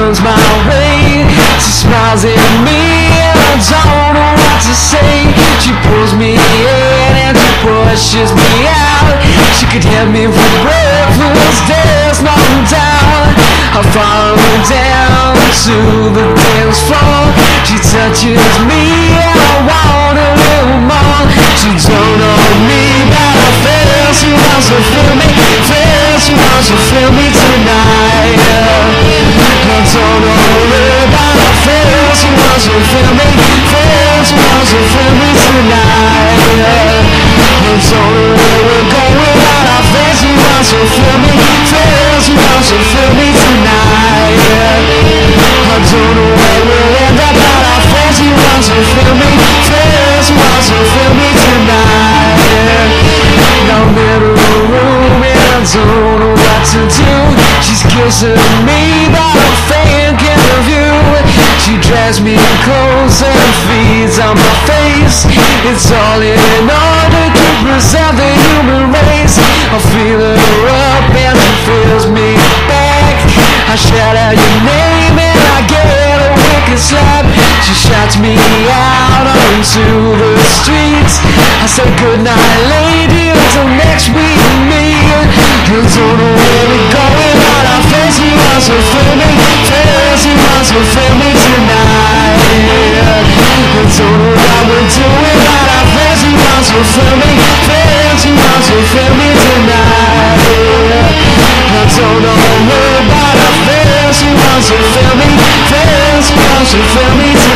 comes my way. She smiles at me and I don't know what to say. She pulls me in and she pushes me out. She could have me for breakfast, there's no doubt. I follow her down to the dance floor. She touches me and I want a little more. She don't know me, but I feel she wants to feel me. She wants to feel me tonight. I don't know her, but I feel she wants to feel me. She wants to feel me tonight. I don't know where we're going, but I feel she wants to feel me. She wants to feel me tonight. I don't know where we'll end up, but I feel she wants to feel me. She wants to feel me tonight. Now I'm in a room and I don't know what to do. She's kissing me, but I'm thinking of you. She drags me close and feeds on my face. It's all in order to preserve the human race. I feel her up and she feels me back. I shout out your name and I get a wicked slap. She shouts me out onto the streets. I say goodnight lady until next we meet. You don't know where we're going, but I feel she wants to feel me. She wants to feel me tonight. I don't know what we're doing, but I feel she wants to feel me. She wants to feel me tonight. I don't know her, but I feel she wants to feel me. She wants to feel me tonight.